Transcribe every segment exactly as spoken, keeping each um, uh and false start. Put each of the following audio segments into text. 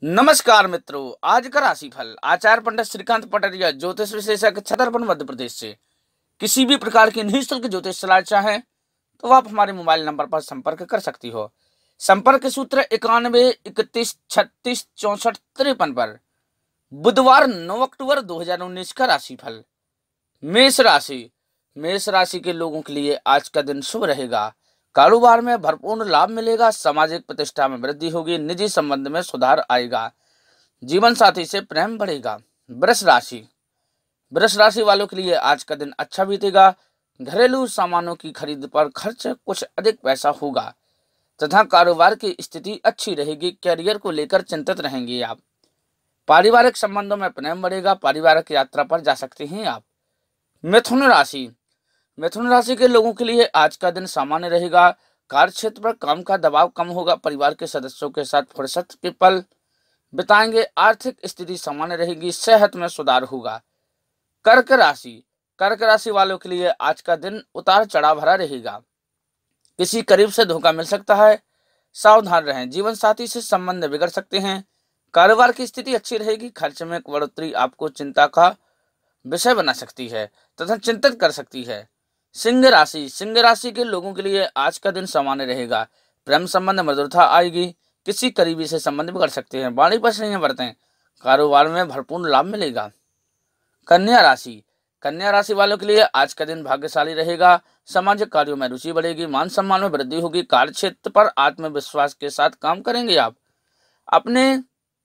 नमस्कार मित्रों, आज का राशिफल आचार्य पंडित श्रीकांत पटरिया ज्योतिष विशेषज्ञ छतरपुर मध्य प्रदेश से। किसी भी प्रकार की निःशुल्क ज्योतिष सलाह चाहें तो आप हमारे मोबाइल नंबर पर संपर्क कर सकती हो। संपर्क सूत्र इक्यानवे इकतीस छत्तीस चौसठ तिरपन पर। बुधवार नौ अक्टूबर दो हजार उन्नीस का राशिफल। मेष राशि। मेष राशि के लोगों के लिए आज का दिन शुभ रहेगा। कारोबार में भरपूर लाभ मिलेगा। सामाजिक प्रतिष्ठा में वृद्धि होगी। निजी संबंध में सुधार आएगा। जीवन साथी से प्रेम बढ़ेगा। वृष राशि। वृष राशि वालों के लिए आज का दिन अच्छा बीतेगा। घरेलू सामानों की खरीद पर खर्च कुछ अधिक पैसा होगा तथा कारोबार की स्थिति अच्छी रहेगी। कैरियर को लेकर चिंतित रहेंगे आप। पारिवारिक संबंधों में प्रेम बढ़ेगा। पारिवारिक यात्रा पर जा सकते हैं आप। मिथुन राशि। मिथुन राशि के लोगों के लिए आज का दिन सामान्य रहेगा। कार्य क्षेत्र पर काम का दबाव कम होगा। परिवार के सदस्यों के साथ फुर्सत के पल बिताएंगे। आर्थिक स्थिति सामान्य रहेगी। सेहत में सुधार होगा। कर्क राशि। कर्क राशि वालों के लिए आज का दिन उतार चढ़ाव भरा रहेगा। किसी करीब से धोखा मिल सकता है, सावधान रहें। जीवन साथी से संबंध बिगड़ सकते हैं। कारोबार की स्थिति अच्छी रहेगी। खर्च में बढ़ोतरी आपको चिंता का विषय बना सकती है तथा चिंतित कर सकती है। सिंह राशि। सिंह राशि के लोगों के लिए आज का दिन सामान्य रहेगा। प्रेम संबंध मधुरता आएगी। किसी करीबी से संबंध बिगड़ सकते हैं। वाणी पर संयम बरतें। कारोबार में भरपूर लाभ मिलेगा। कन्या राशि। कन्या राशि वालों के लिए आज का दिन भाग्यशाली रहेगा। सामाजिक कार्यों में रुचि बढ़ेगी। मान सम्मान में वृद्धि होगी। कार्य क्षेत्र पर आत्मविश्वास के साथ काम करेंगे आप। अपने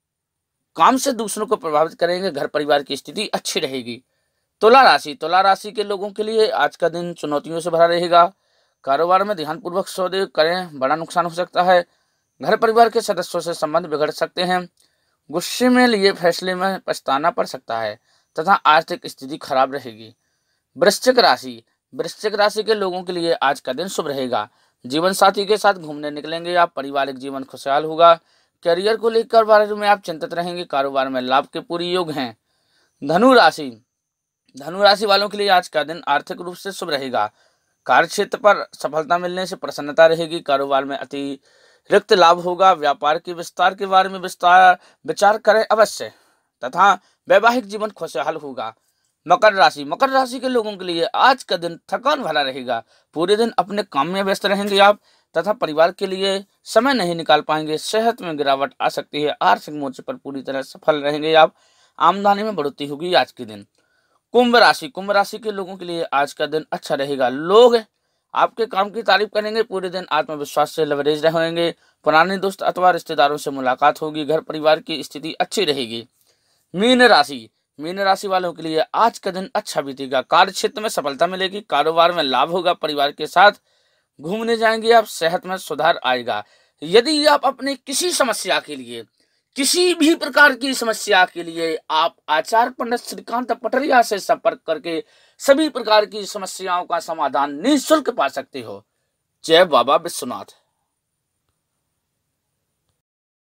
काम से दूसरों को प्रभावित करेंगे। घर परिवार की स्थिति अच्छी रहेगी। तुला राशि। तुला राशि के लोगों के लिए आज का दिन चुनौतियों से भरा रहेगा। कारोबार में ध्यानपूर्वक सौदे करें, बड़ा नुकसान हो सकता है। घर परिवार के सदस्यों से संबंध बिगड़ सकते हैं। गुस्से में लिए फैसले में पछताना पड़ सकता है तथा आर्थिक स्थिति खराब रहेगी। वृश्चिक राशि। वृश्चिक राशि के लोगों के लिए आज का दिन शुभ रहेगा। जीवन साथी के साथ घूमने निकलेंगे आप। पारिवारिक जीवन खुशहाल होगा। करियर को लेकर बारे में आप चिंतित रहेंगे। कारोबार में लाभ के पूरी योग हैं। धनु राशि। धनु राशि वालों के लिए आज का दिन आर्थिक रूप से शुभ रहेगा। कार्य क्षेत्र पर सफलता मिलने से प्रसन्नता रहेगी। कारोबार में अतिरिक्त लाभ होगा। व्यापार के विस्तार के बारे में विस्तार विचार करें अवश्य तथा वैवाहिक जीवन खुशहाल होगा। मकर राशि। मकर राशि के लोगों के लिए आज का दिन थकान भरा रहेगा। पूरे दिन अपने काम में व्यस्त रहेंगे आप तथा परिवार के लिए समय नहीं निकाल पाएंगे। सेहत में गिरावट आ सकती है। आर्थिक मोर्चे पर पूरी तरह सफल रहेंगे आप। आमदनी में बढ़ोतरी होगी आज के दिन। कुंभ राशि। कुंभ राशि के लोगों के लिए आज का दिन अच्छा रहेगा। लोग आपके काम की तारीफ करेंगे। पूरे दिन आत्मविश्वास से लवरेज रहेंगे। पुराने दोस्त अथवा रिश्तेदारों से मुलाकात होगी। घर परिवार की स्थिति अच्छी रहेगी। मीन राशि। मीन राशि वालों के लिए आज का दिन अच्छा बीतेगा। कार्य क्षेत्र में सफलता मिलेगी। कारोबार में लाभ होगा। परिवार के साथ घूमने जाएंगे आप। सेहत में सुधार आएगा। यदि आप अपने किसी समस्या के लिए किसी भी प्रकार की समस्या के लिए आप आचार्य पंडित श्रीकांत पटरिया से संपर्क करके सभी प्रकार की समस्याओं का समाधान निःशुल्क पा सकते हो। जय बाबा विश्वनाथ।